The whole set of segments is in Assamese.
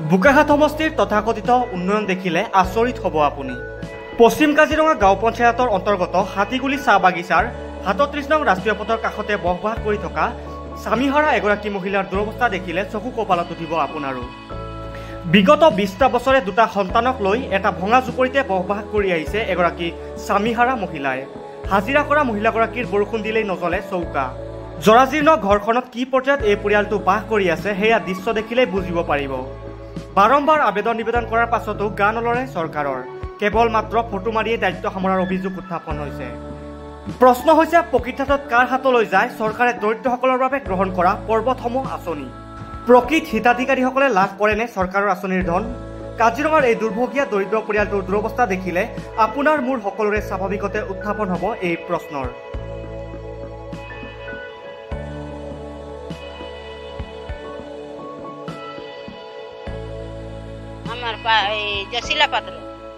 বোকাখাট সমষ্টিৰ তথাকথিত উন্নয়ন দেখিলে আচৰিত হ'ব আপুনি। পশ্চিম কাজিৰঙা গাঁও পঞ্চায়তৰ অন্তৰ্গত হাতীগুলি চাহ বাগিচাৰ ৩৭ নং ৰাষ্ট্ৰীয় পথৰ কাষতে বসবাস কৰি থকা স্বামীহাৰা এগৰাকী মহিলাৰ দুৰৱস্থা দেখিলে চকু কপালত উঠিব আপোনাৰো। বিগত ২০টা বছৰে দুটা সন্তানক লৈ এটা ভঙা জুপুৰিতে বসবাস কৰি আহিছে এগৰাকী স্বামীহাৰা মহিলাই। হাজিৰা কৰা মহিলাগৰাকীৰ বৰষুণ দিলেই নজ্বলে চৌকা। জৰাজীৰ্ণ ঘৰখনত কি পৰ্যায়ত এই পৰিয়ালটো বাস কৰি আছে সেয়া দৃশ্য দেখিলেই বুজিব পাৰিব। বাৰম্বাৰ আবেদন নিবেদন কৰাৰ পাছতো গা নলৰে চৰকাৰৰ। কেৱল মাত্ৰ ফটো মাৰিয়ে দায়িত্ব সামৰাৰ অভিযোগ উত্থাপন হৈছে। প্ৰশ্ন হৈছে প্ৰকৃতাৰ্থত কাৰ হাতলৈ যায় চৰকাৰে দৰিদ্ৰসকলৰ বাবে গ্ৰহণ কৰা পৰ্বতসমূহ আঁচনি। প্ৰকৃত হিতাধিকাৰীসকলে লাভ কৰেনে চৰকাৰৰ আঁচনিৰ ধন? কাজিৰঙাৰ এই দুৰ্ভগীয়া দৰিদ্ৰ পৰিয়ালটোৰ দুৰৱস্থা দেখিলে আপোনাৰ মোৰ সকলোৰে স্বাভাৱিকতে উত্থাপন হ'ব এই প্ৰশ্নৰ। আমার জসিলা পাত্র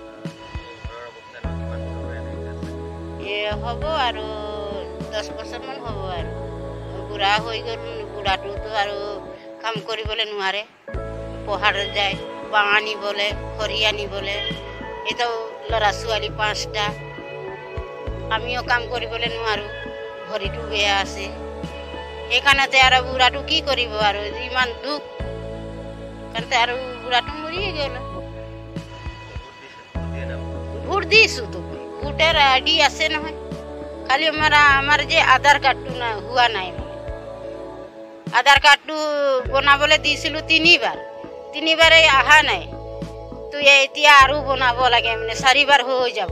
হব আর 10 বছর মান হব আর বুঢ়া হৈ গল। বুঢ়াটো তো আর কাম কৰিবলৈ নোৱাৰে। পহাৰত যায় বাঁহ আনিবলৈ, খৰি আনিবলৈ। এইটো ল'ৰা ছোৱালী 5টা। আমিও কাম কৰিবলৈ নোৱাৰোঁ, ভৰিটো বেয়া আছে। সেইকাৰণতে আৰু বুঢ়াটো কি কৰিব আৰু ইমান দুখ কাৰণে আৰু বুঢ়াটো মৰিয়ে গ'ল। ভোট দিছোঁ তো, ভোটের আইডি আছে নহয়। খালি আমার যে আধার কার্ডটো না হোৱা নাই। আধার কার্ডটো বনাবলৈ দিছিলোঁ 3বাৰে অহা নাই। তো এতিয়া আৰু বনাব লাগে, মানে 4বাৰ হৈ যাব।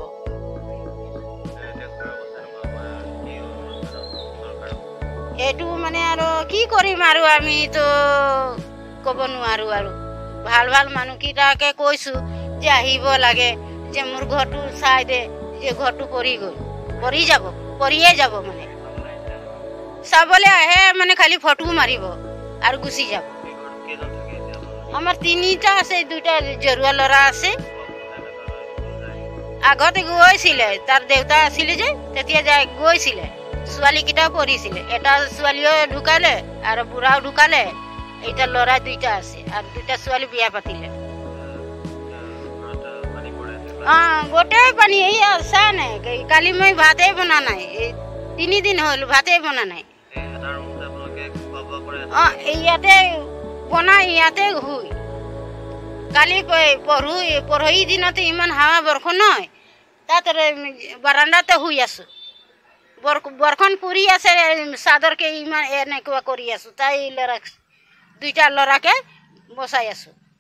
এইটো মানে আৰু কি কৰিম আৰু আমিতো ক'ব নোৱাৰো। আৰু ভাল ভাল মানুহকেইটাকে কৈছোঁ যে আহিব লাগে, যে মোৰ ঘৰটো চাই দে, যে ঘৰটো পৰিয়ে যাব মানে চাবলৈ আহে, মানে খালি ফটো মাৰিব আৰু গুচি যাব। আমাৰ 3টা আছে, 2টা জৰুৱা ল'ৰা আছে। আগতে গৈছিলে, তাৰ দেউতা আছিলে যে তেতিয়া গৈছিলে। ছোৱালীকেইটাও পঢ়িছিলে। এটা ছোৱালীও ঢুকালে আৰু বুঢ়াও ঢুকালে। এটা ল'ৰা 2টা আছে আৰু 2টা ছোৱালী বিয়া পাতিলে। গোটেই পানী এই চা নাই। কালি মই ভাতেই বনা নাই, 3 দিন হ'ল ভাতেই বনা নাই। ইয়াতে বনাই ইয়াতে শুই। কালি পৰহি দিনতে ইমান হাৱা বৰষুণ নহয়, তাত বাৰাণ্ডাতে শুই আছো। বৰষুণ পৰি আছে, চাদৰকে ইমান এনেকুৱা কৰি আছো। তাই 2টা ল'ৰাকে বচাই আছো।